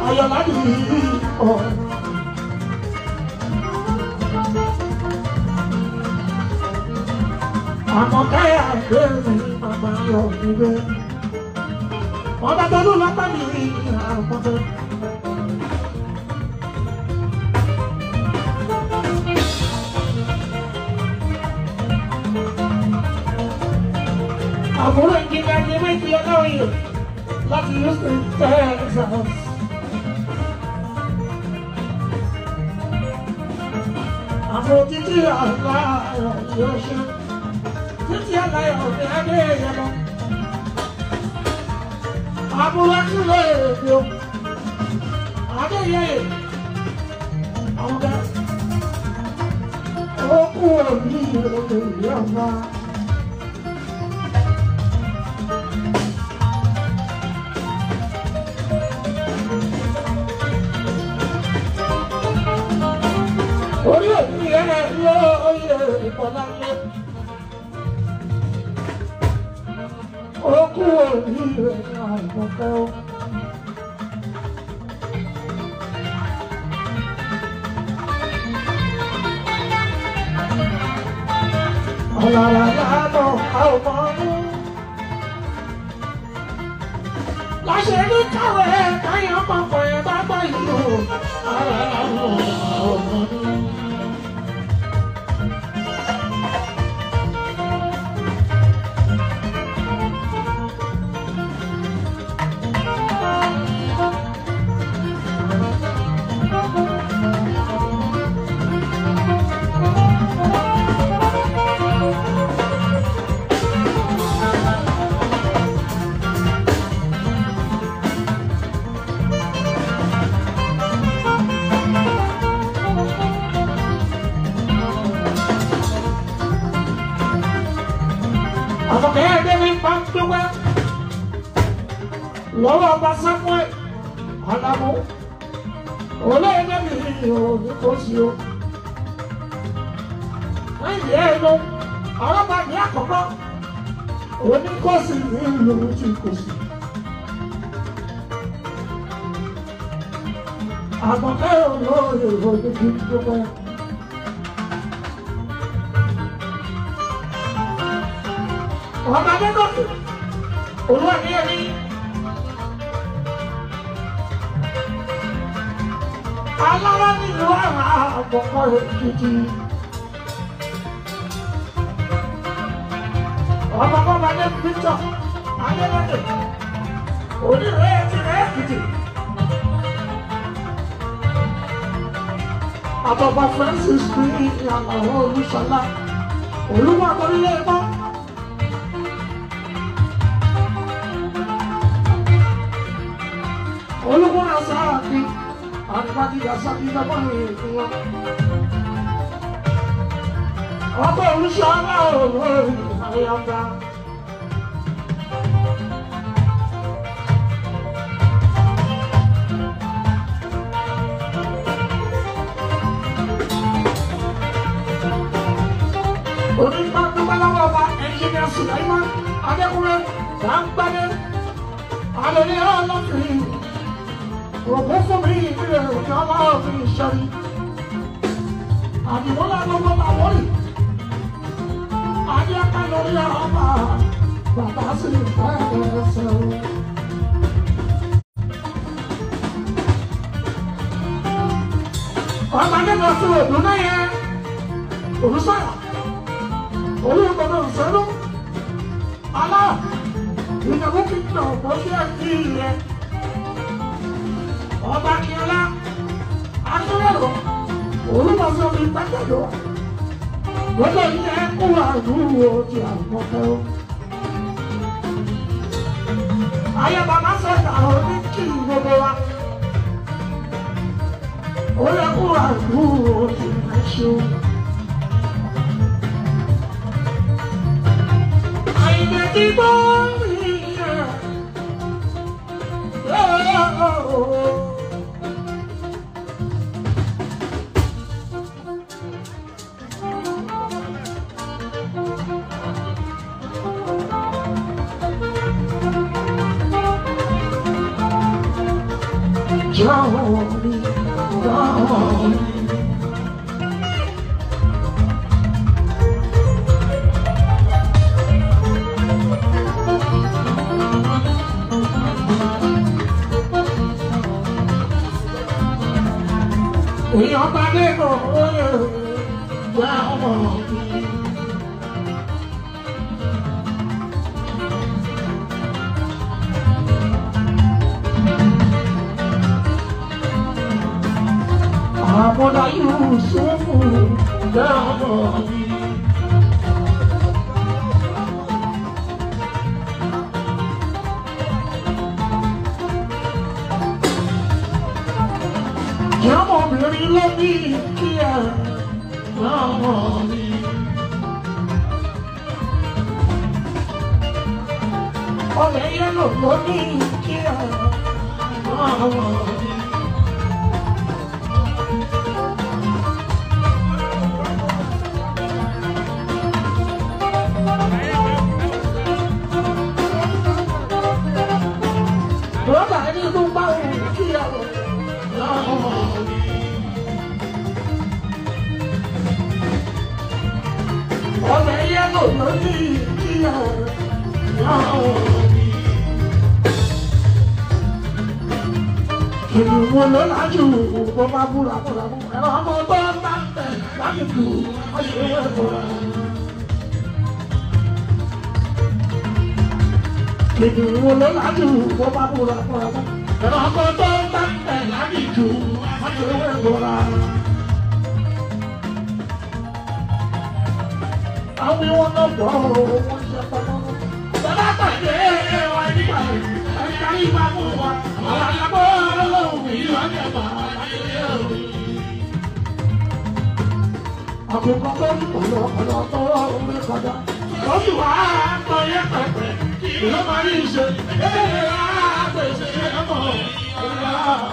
ayọ̀lá ni ọ̀. Àmọ́ káyà gbé mi màmá yọ̀ níbẹ̀. Wọ́n bá tọ́lú lọ́pẹ́ mi àmọ́tẹ́. Àbúrò ìjìnlẹ̀ ní méjì ọlọ́yè láti Houston, Texas. Àbúrò títí àgbà yóò ṣe títí àláyọ̀ ní adé yẹn. Àbúrò àtúnlẹ̀ èdè o, adé yẹn àwọn ọ̀gá ó kú òní òkè ìyá ọ̀gá. Orí òní ẹ̀ lóye ìpọ̀láyé. Ó kú òní rẹ̀ ní àìmọ̀fẹ́ o. Ọ̀làrà lánà àwọn ọmọ láṣẹ ní káwé káyọ̀ pọ̀pọ̀ ẹ̀ bá gbọ́ ìlú. Ọ̀làrà lánà àwọn ọmọ ní. Lọ́wọ́ ọba Samuel Adamu olóyè mi ò ní kó sí o. Láìdí ẹ̀ lọ, ọlọ́pàá ní àkọ́kọ́ oníkóòsì ní ìlú tí kò sí. Àmọ̀kẹ́ olóyè òní kí n tó pẹ́. Ọba Adégòkè olúwa ní ẹni. Alára nínú àwọn àpọ̀pọ̀ Èkìtì. Ọmọ bọ́ba ní Victor Adélèké. Onírè ti rẹ̀ Èkìtì. Àbọ̀bọ̀ Francis ní Àlàó Olúṣọlá. Olúwa torílé mọ́. Olúwa sáà ní. Àdìbàdì àṣàbí lọ́wọ́ èèyàn wọn. Ọgbẹ́ oríṣi aláwọ̀ àyàgbá. Onígbà tó bá lọ́wọ́ ọba ẹnjìnìà Sùláìmán Adékúnlé Dáńgbádé Alẹ́ ọlọ́fìn. Professor me, Jala Shari. Adimola Lobo Lawori. Adia Kanoria Aba. Babasi Faso. Ọmọdé lọ sí òdùn náà yẹn. Olùsọ̀yà. Olùgbọ̀dọ̀ ìṣẹ́lú. Alá. Ìjọba kìtìnà ọ̀pọ̀ sí ẹ̀kí yẹn. Ọba Akíọ́lá Akíọ́lá olùwàsó mi gbàgbọ́dọ̀ lọ́dọ̀ yìí ẹ kú àdúró ti àmọ́fẹ́ o. Ayé bàbá sọ̀tà òní kí gbogbo wa. Ó yẹ kú àdúró ti ẹ̀ṣọ́. Àyìnbó ti gbọ́ mi yẹ. Johnny, Johnny. We are back in the world. What are you so full down? Come on, baby, let me here. Come on. Oh, baby, let me here. Come on. Wọ́n lọ lájú wọ́n máa búra búra búra ẹ̀rọ ọmọ tó ń bá tẹ̀ láti kú ọ̀ṣẹ̀ wẹ̀ búra. Wọ́n lọ lájú wọ́n máa búra búra búra ẹ̀rọ ọmọ tó ń bá tẹ̀ láti kú ọ̀ṣẹ̀ wẹ̀ búra. Àwọn ìwọ̀n náà bọ̀ wọ́n ṣe pamọ́. Bàbá pàdé wa nígbà ẹ̀ka ìgbà fún wa. Àwọn àgbọ̀ ọlọ́run ìlú àgbà àkókò tó ń pọ̀ lọ́kọ̀ọ́ tó ń kọjá. Ó sì wá tọ́ yẹ pẹ̀pẹ̀ ìlú máa ní ìṣe. Ẹ̀ẹ́ àgbèsè ẹ̀mọ́ ìlú.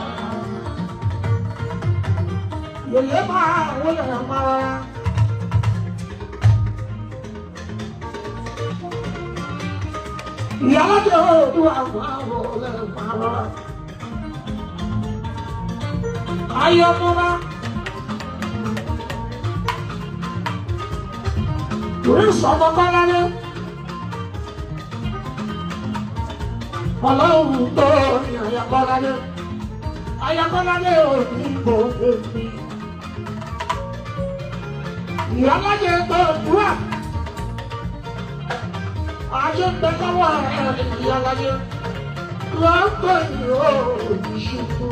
Yèyé máa wọlé máa. Ìyá tó dùn àwọn ọ̀rẹ́ máa. Ayọ̀mọ́ra. Lórí sọ̀mọ́ Bọ́ládé. Ọlọ́run tó ní Ayọ̀bọ́ládé. Ayọ̀bọ́ládé ò ní gbòógbé mi. Ìyálájẹ tó dúrà. Ajé ń bẹ káwọ́ ìyálájẹ. Wọ́n pè ní òòṣùkú.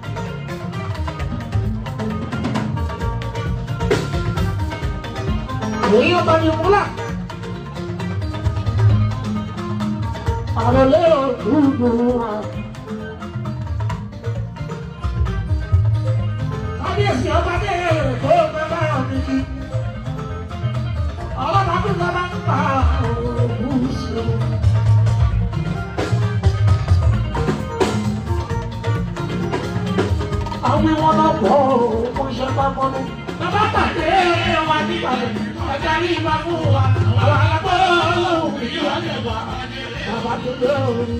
Èyí ọba ni múlá. Àròlé òdúdú wa. Kábíyèsí ọba dé tó fẹ́ báyọ̀ mi kí. Ọlọ́ba tó fẹ́ bá ń pa òògùn sí o. Àwọn ìwọ̀n náà pọ̀ ó ń ṣe pápọ́ ní. Bàbá pàdé wa nígbà rẹ̀. Ọjà ní ìbá fún wa, àwọn alábọ́ ọlọ́run kì í wá jẹ̀bà. Bàbá tó dé orí.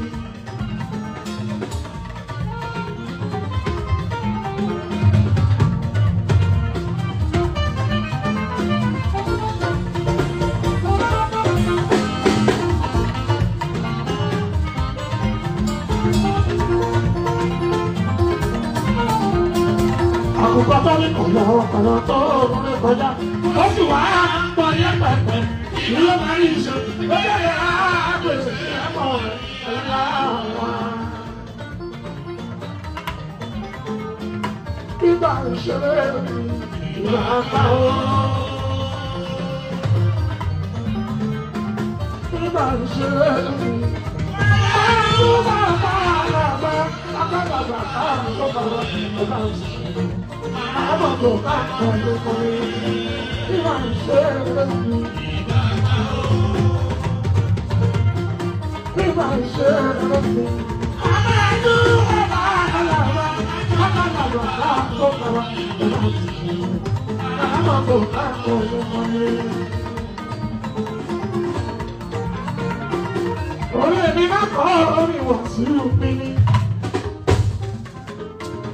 Àkùkọ tó ní kọjá ọ̀pọ̀lọ tó ní kọjá. Ó sì wá pọ̀ ní ẹ̀pẹ̀pẹ̀, ìlú máa ń ṣe, ó yẹ àgbèsè ẹ̀mọ́ ẹ̀yà wa. Nígbà ìṣeré ìwà àtàwọn. Nígbà ìṣeré ìwà àtàwọn. Akọ́bàbà káàmù tó bá wà ní ọba òṣìṣẹ́. Àbọ̀bò káàkiri ló kọ́ ní ìwà ìṣeré. Ìwà ìṣeré. Àbẹ̀dú ẹ̀bá àlàbà. Akọ́bàbà káàmù tó bá wà ní ọba òṣìṣẹ́. Àbọ̀bò káàkiri ló kọ́ ní. Orí èmi náà kọ́ orí wọ̀ sí òpin ní.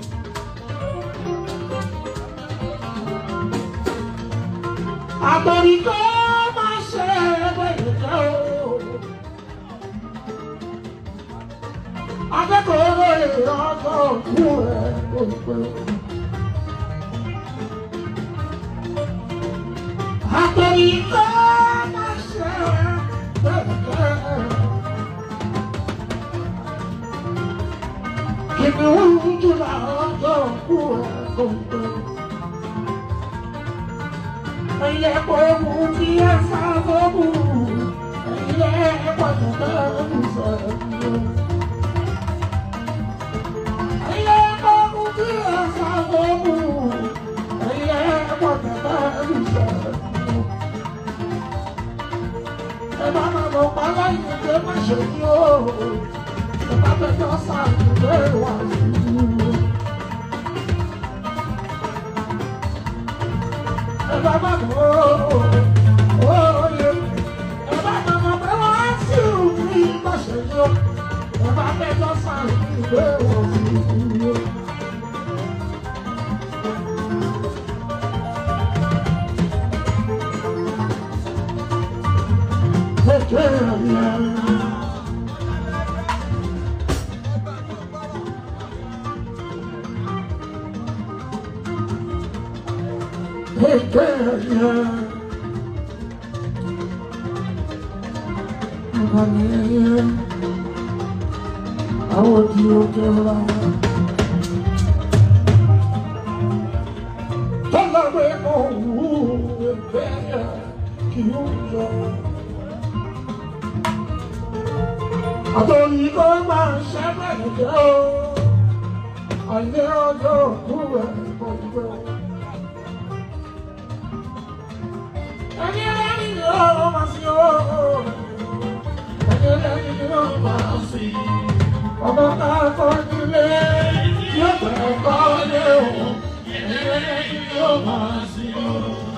àtọ̀ríkọ́ máa ṣe ẹgbẹ̀rẹ̀ o. Akẹ́kọ̀ọ́ ìrọ̀jọ́ òkú ẹ̀ gbogbo. Àtọ̀ríkọ́ máa ṣe ẹgbẹ̀rẹ̀. Kìnìún jùlọ ọjọ́ òkú ẹ̀ gbogbo. Ilé kòkú kí ẹ sá kòkú, ilé kòkú kẹ́kù sẹ́yìn. Ilé kòkú kí ẹ sá kòkú, ilé kòkú kẹ́kù sẹ́yìn. Ẹ bá máa lọ pa láyé pé má ṣe ní o, ẹ bá fẹjọ́ sáà ìwé wà sí i. Ẹ bá má bọ̀ óye, ẹ bá má mọ̀ pé wọ́n á sí òfin ìgbọ̀nsẹ̀ yó, ẹ bá fẹjọ́ sáà ìwé wà sí i. Àwọn tí ó kẹ́ra tọ́lọ́wé òwú ẹgbẹ́ kí ó jọ àtòrí kó máa ṣẹ́fẹ̀ jẹ́ o àìní ọjọ́ òkú ẹ̀ gbogbo. Ẹni ẹlẹ́ni ni ó máa sí o, ẹni ẹlẹ́ni ni ó máa sí. Ọmọ ká kọ́ nílé tí ó bẹ̀rẹ̀ kọ́ lé o, ẹni ẹlẹ́ni ni ó máa sí o.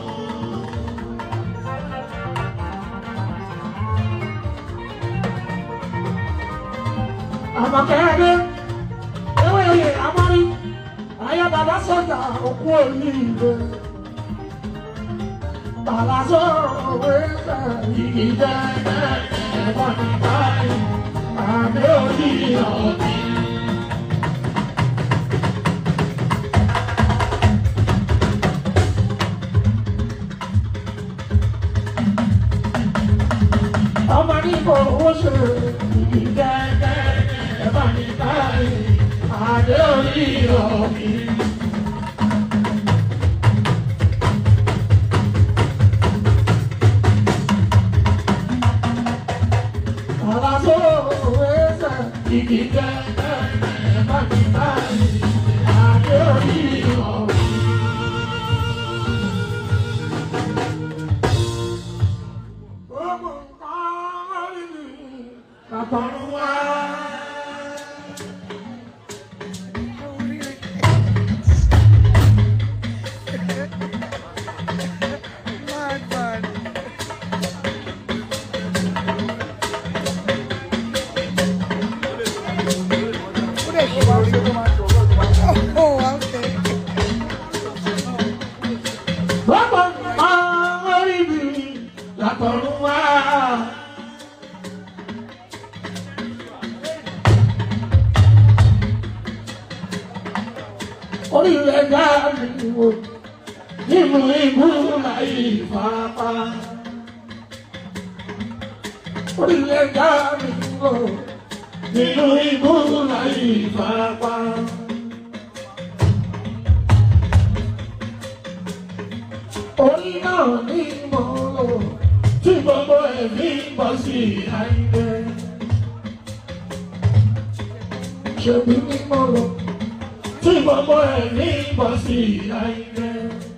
Àmọ̀kẹ́rẹ́ ewé oyè amọ́rí ayé bàbá sọ́jà òkú oríire. Bàlásó òwe fẹ́ igi jẹ́ ẹ̀wọ̀n ní báyìí àmì òní ọ̀bí. Ọmọ ní kò owó ṣe igi jẹ́ ẹ̀wọ̀n ní báyìí àmì òní ọ̀bí. Orílẹ̀ dá mi wò nínú ibú láì fapá. Orílẹ̀ dá mi wò nínú ibú láì fapá. Orí náà ní mo lò tí gbogbo ẹ̀mí bọ́ sí àìdẹ. Ṣèbí ní mo lò tí gbogbo ẹ̀mí bọ́ sí àìdẹ.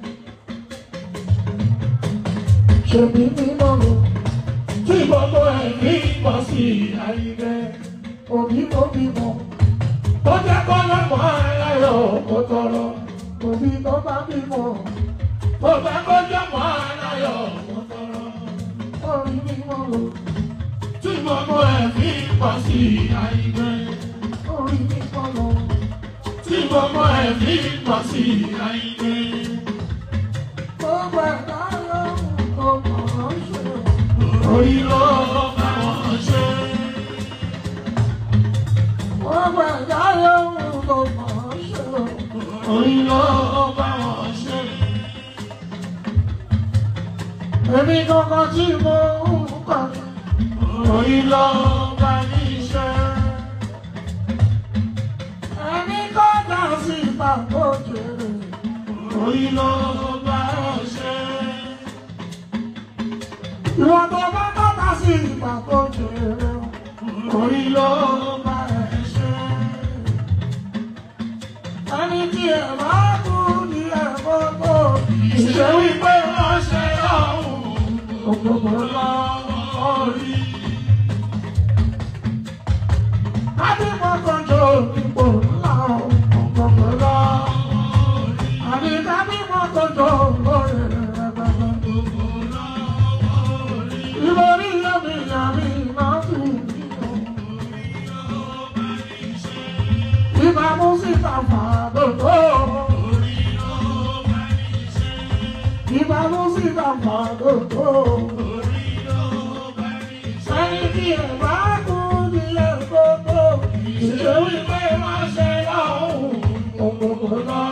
Ṣèbí ní mo lò tí gbogbo ẹ̀mí bọ́ sí àìdẹ. Òbí tó bímọ tó jẹ́ kọ́ lọ́mọ aláyọ̀ kó tọrọ. Òbí tó bá bímọ tó jẹ́ kó jọmọ aláyọ̀ kó tọrọ. Orí mi mo lò tí gbogbo ẹ̀mí bọ́ sí àìdẹ. Orí mi mo lò tí gbogbo ẹ̀mí bọ́ sí àìdẹ. Gbogbo ẹ̀dá yóò orí ló bá wọn ṣe. Ọgbà ìyá yóò ló bá wọn ṣe. Orí ló bá wọn ṣe. Èmi kankan tí mo ń kọ́ orí ló bá mi ṣe. Èmi kọjá sí ìpàkó jèrè orí ló bá wọn ṣe. Ìwọ̀n tó bá tọ́ka sí ìpàkó jèrè orí ló bá ẹ ṣe. Ẹni tí ẹ bá kú ní ẹ̀kọ́ tó ìṣe wípé wọ́n ṣe ọ̀hún ògbógbó lọ́wọ́ rí. Kábímọ̀ kọjọ ipò ńlá ògbógbó lọ́wọ́ rí. Àbí kábímọ̀ kọjọ lórí ẹgbẹ̀gbẹ̀ ògbógbó lọ́wọ́ rí. Ìborí yẹmi yàmi máa tù mí o. Ìbá mú síta fàdókò. Ìbá mú síta fàdókò. Sẹ́yìn tí ẹ̀ bá kú ní ẹ̀kọ́kọ́. Ìṣe wípé máa ṣe lọ́hùn òkòkò lọ.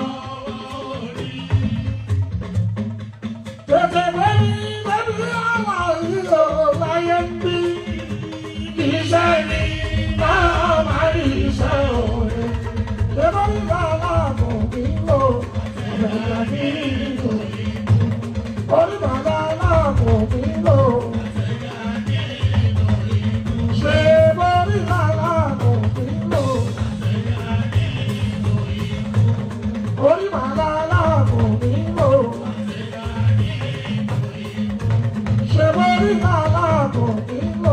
Tètè bẹ́bí àwọn ìlò láyé ń bí. Iṣẹ́ ni náà máa rí iṣẹ́ òye. Ṣébọ́ nígbà aláàbò mi lò, ọ̀bẹ̀rẹ̀ mi lò. Onígbàgbà aláàbò mi lò. Ṣébọ́ nígbà aláàbò mi lò. Onígbàgbà aláàbò mi lò. Ṣébọ́ nígbà aláàbò mi lò.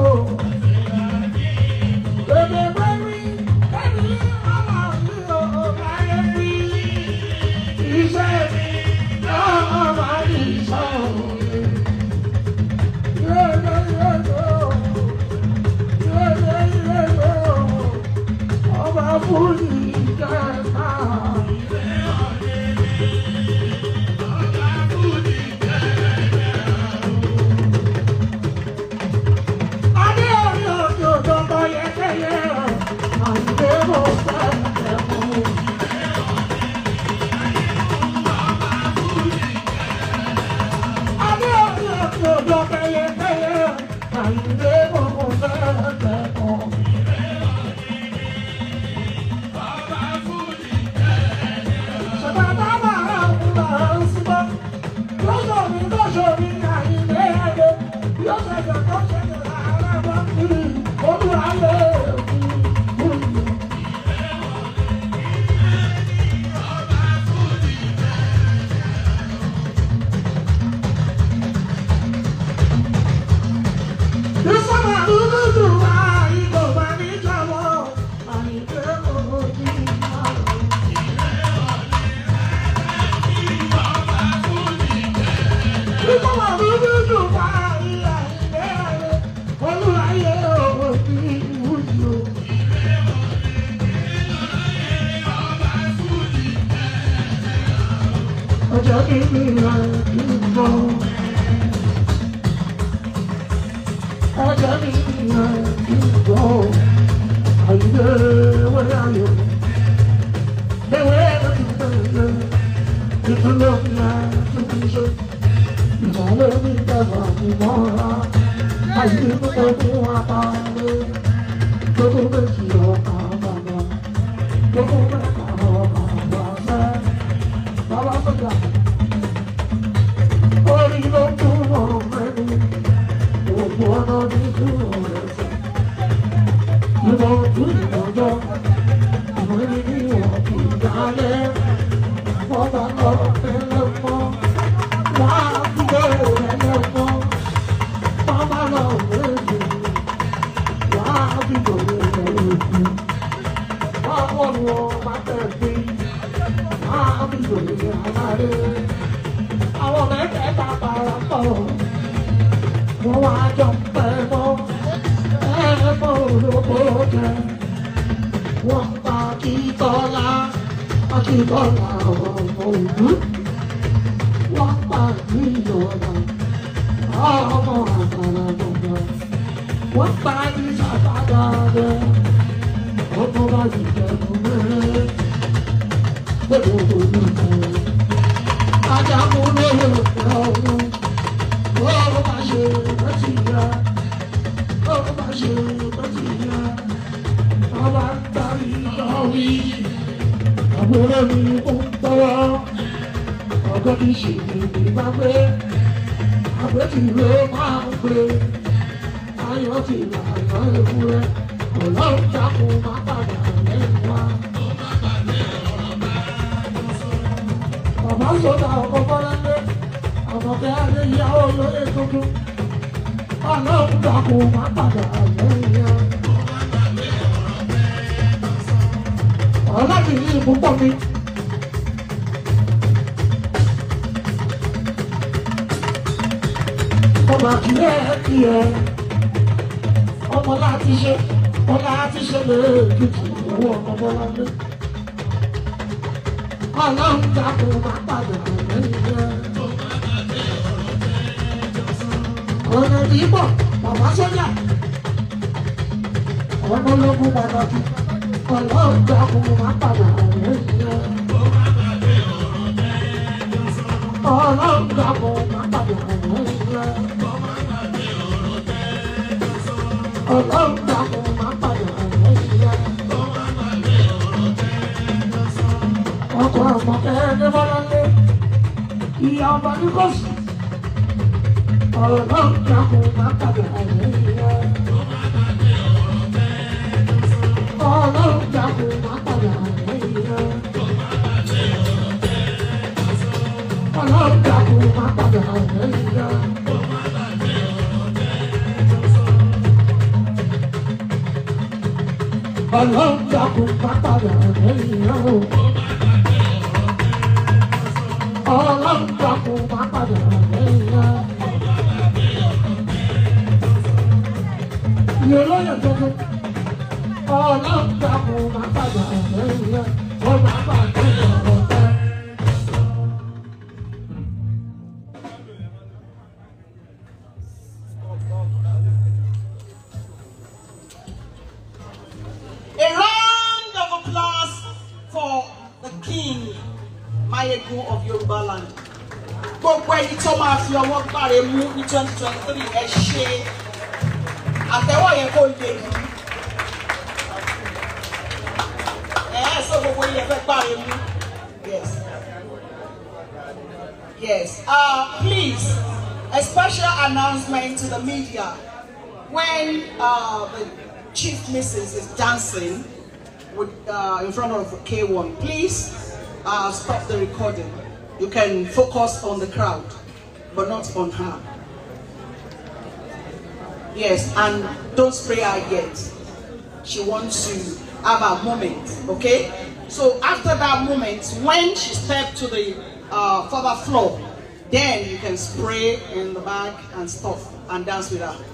ọmọ àkàrà gbogbo wọ́n pa ní sàkàdà rẹ̀ ọmọ bá ti jẹ̀bù rẹ̀ gbogbo olùkọ́ ajagun lóye ọ̀run ó bá ṣe bẹ́tì yá ó bá ṣe bẹ́tì yá ọba ń darí lọ́wí àbúrò mi kò ń tọwọ́ ọgọ́ tí ṣe ní bá gbé àbẹ́tì ló máa ń gbé ayọ̀ ti là ayọ̀ ewúrẹ́ ọlọ́run dákun má padà lẹ́yìn wá. Bàbá sọ́dà ọkọ̀ bọ́láńdé àmọ̀kẹ́ adé ìyàwó lóye tuntun ọlọ́run dákun má padà lẹ́yìn wá. Ọlọ́run yìí púpọ̀ mi. Ọba kìí ẹ ọmọ láti ṣe lè kìtì owó ọmọ bọ́láńdé. Ọlọ́run dákun má padà lẹ́yìn rẹ̀. Ọ̀nà ìbọ̀ bàbá sọ́jà ọmọ ológun pàtàkì. Ọlọ́run dákun má padà lẹ́yìn rẹ̀. Ọlọ́run dákun má padà lẹ́yìn rẹ̀. Ọlọ́run dákun má padà lẹ́yìn rẹ̀. Ọkọ̀ àmọ̀kẹ́ ní Bọ́láńdé ìyá ọba ní kò sí. Ọlọ́run dákun má padà lẹ́yìn rẹ̀. Ọlọ́run dákun má padà lẹ́yìn rẹ̀. Ọlọ́run dákun má padà lẹ́yìn rẹ̀. Ọlọ́run dákun má padà lẹ́yìn rẹ̀. Ọlọ́run dákun má padà lẹ́yìn rẹ̀. Ìyẹn lóye tuntun. Ọlọ́run dákun má padà lẹ́yìn rẹ̀. Ó má padà lọ́wọ́ tẹ́. A round of applause for the king, Mayegun of Yoruba land. Gbogbo ẹni tó máa fi ọwọ́ gbáre mú ní 2023 ẹ ṣe àtẹ́wọ́ yẹn kó lè rí. Sọ gbogbo yẹn fẹ́ gbáre mú. Yes. Yes. Please, a special announcement to the media. When the Chief Mrs. is dancing with, in front of K1, please stop the recording. You can focus on the crowd, but not on her. Yes, and don't spray her yet. She wants to have a moment, okay? So after that moment, when she steps to the further floor, then you can spray in the back and stuff and dance with her.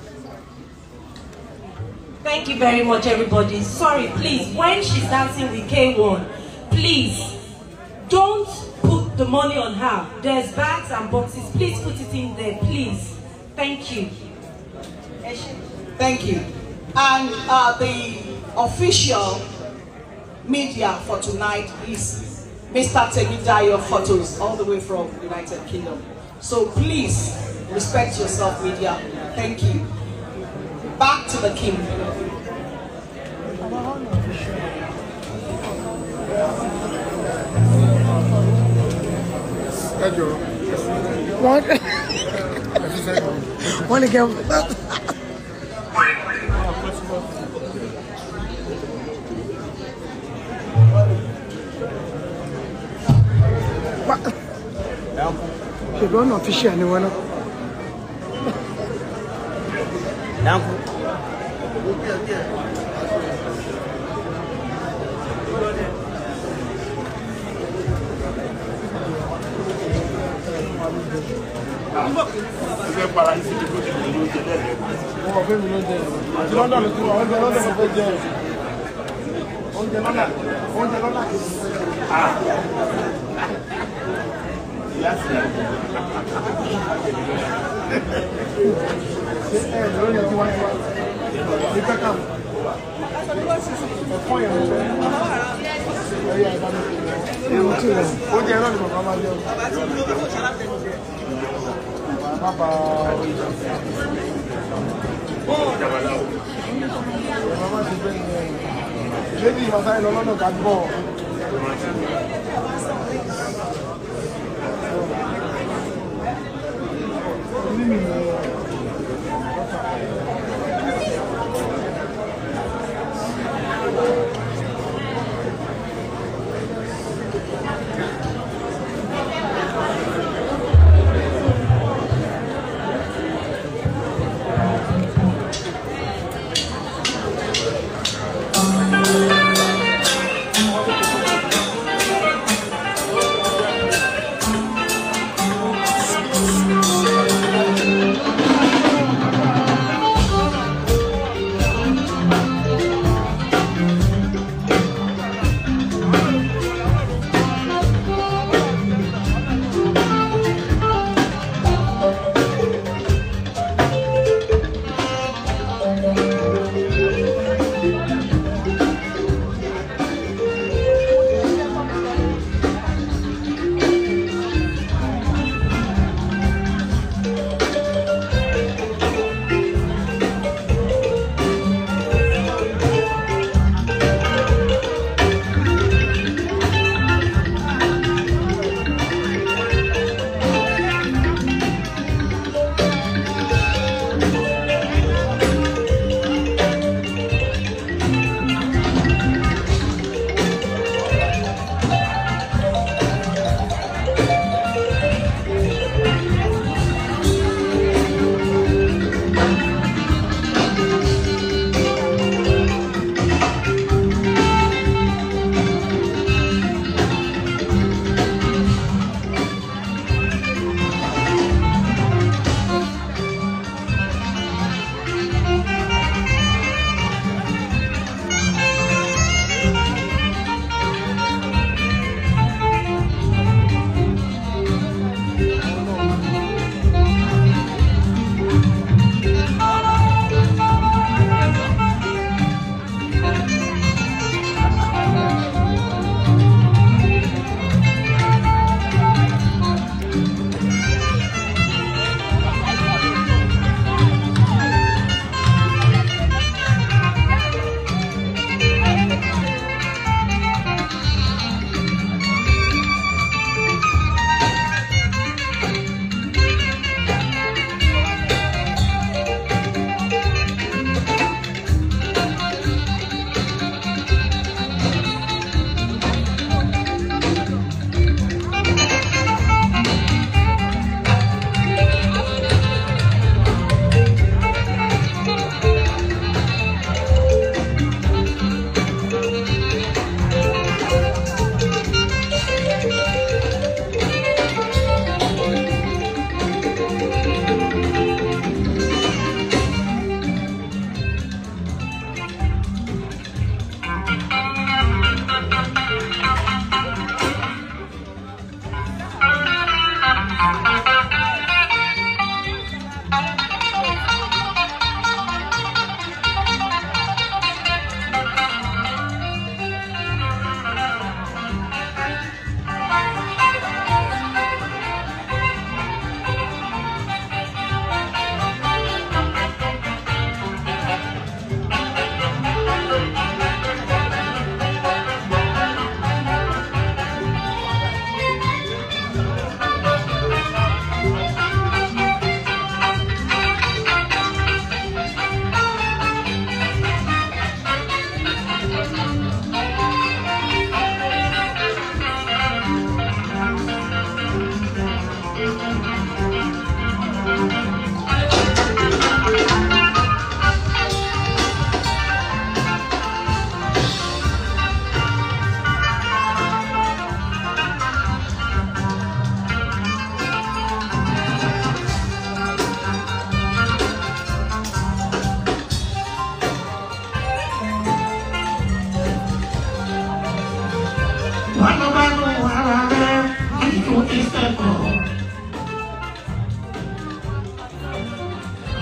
Thank you very much, everybody. Sorry, please, when she's dancing with K1, please don't put the money on her. There's bags and boxes. Please put it in there, please. Thank you. Thank you. And the official media for tonight is Mr. Temidayo Photos, all the way from United Kingdom. So please respect yourself, media. Thank you. Back to the king. What? Want to get you don't know fish anyone.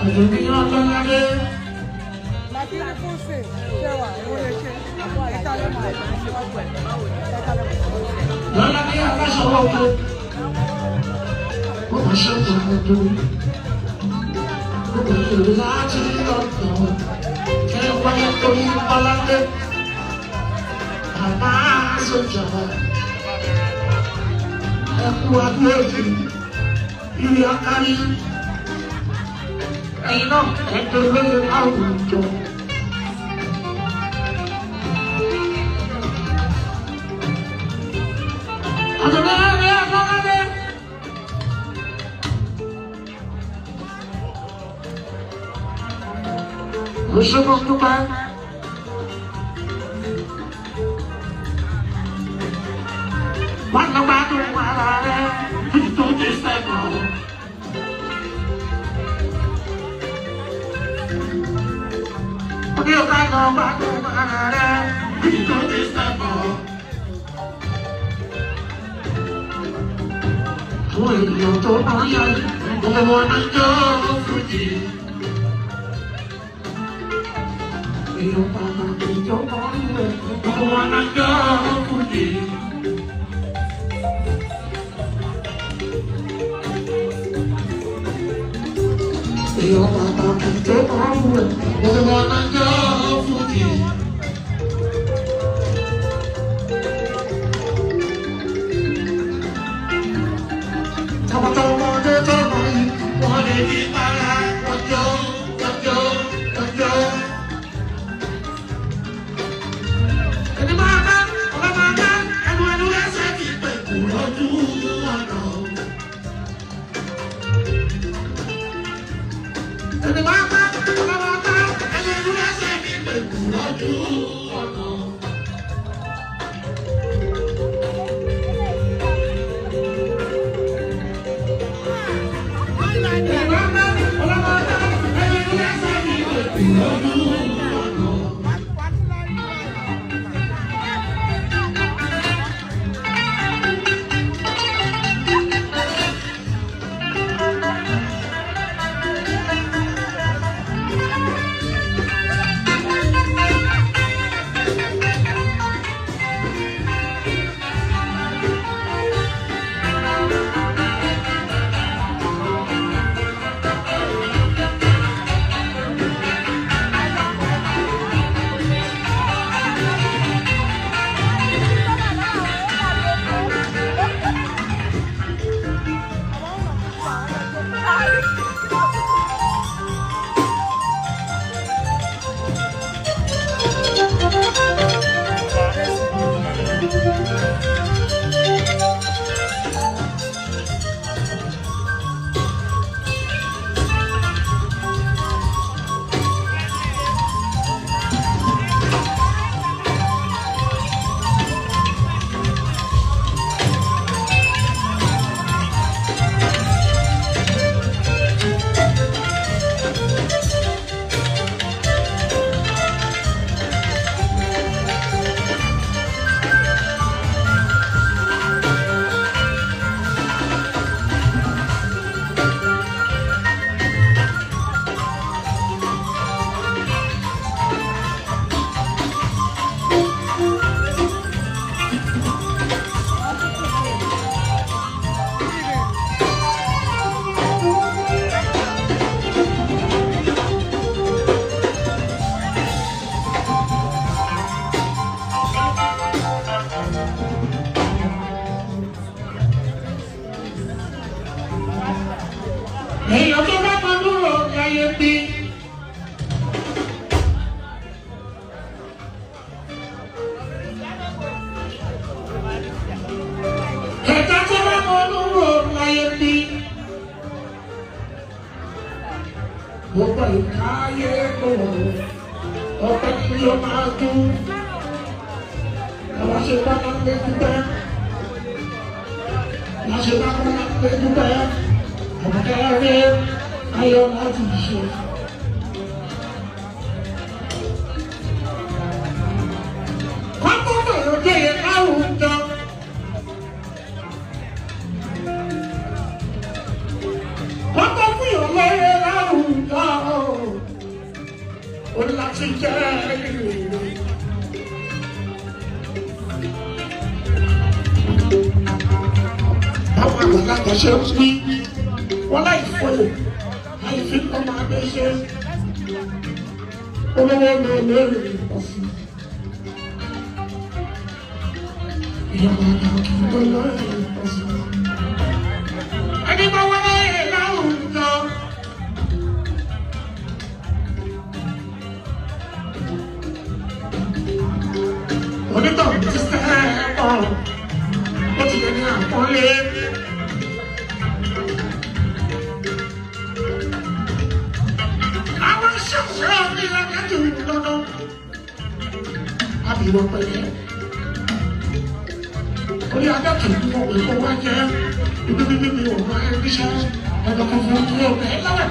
Láwùjọ. ti jẹ́ àwọn àgbàlagbà ṣe ń wí wọ́n láì fọyọ̀ láì fi ọmọ abẹ́ ṣe olówó lórí ọ̀fun ìyàwó àdàkì lórí ọ̀fun ẹni bá wọlé láwùjọ. Onítọ̀ ti sẹ́ ọ̀ ó ti lè ní àpọ́nlé. Àwọn ṣọ̀ṣọ́ mi lọ́jọ́ ìdúró àbíwọ̀ pẹ̀lẹ́. Orí ajá kìí mú ọ̀pẹ̀ kó wá jẹ́ ibi bíbí mi ò máa ń ríṣẹ́ ẹ̀dọ̀ kan fún mi ò bẹ́ẹ̀ lọ́wọ́.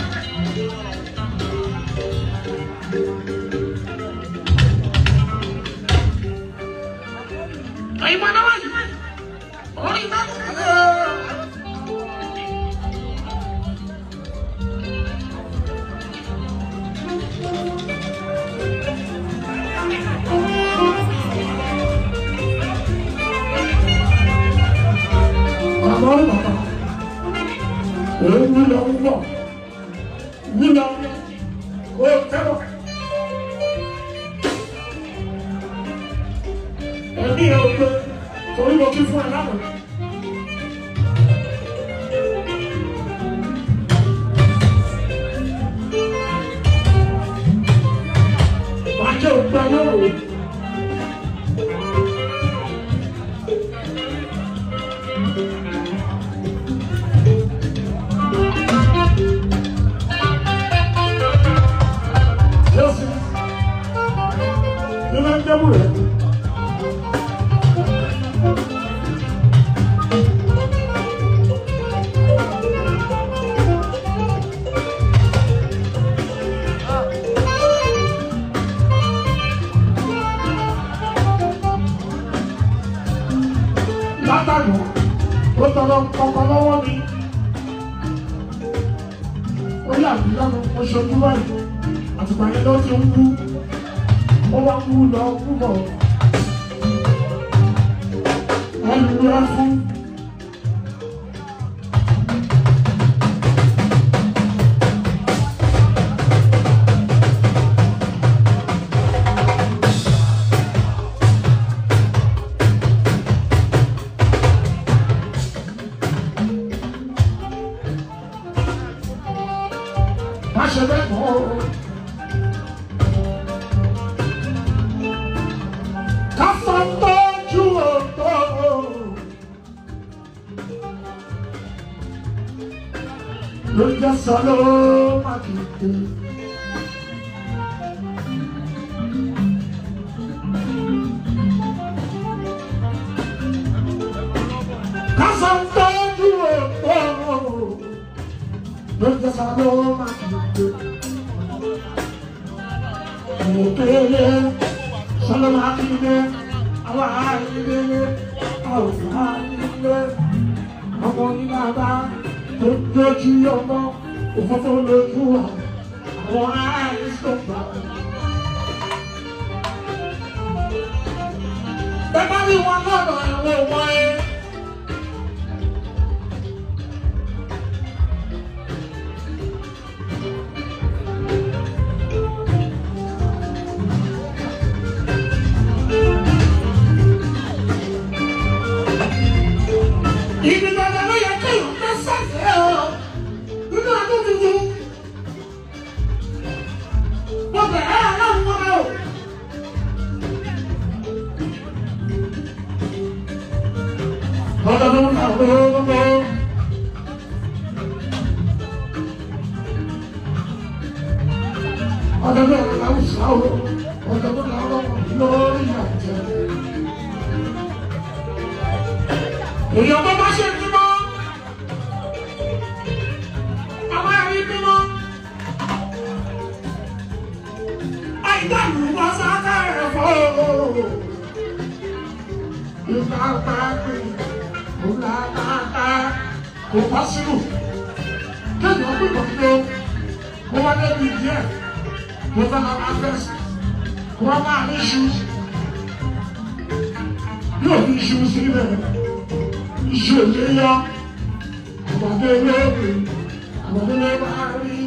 wọ́n máa ní ṣu yóò fi ṣu sílẹ̀ iṣu ìléyà àbọ̀dé lóògùn àbọ̀dé lè máa rí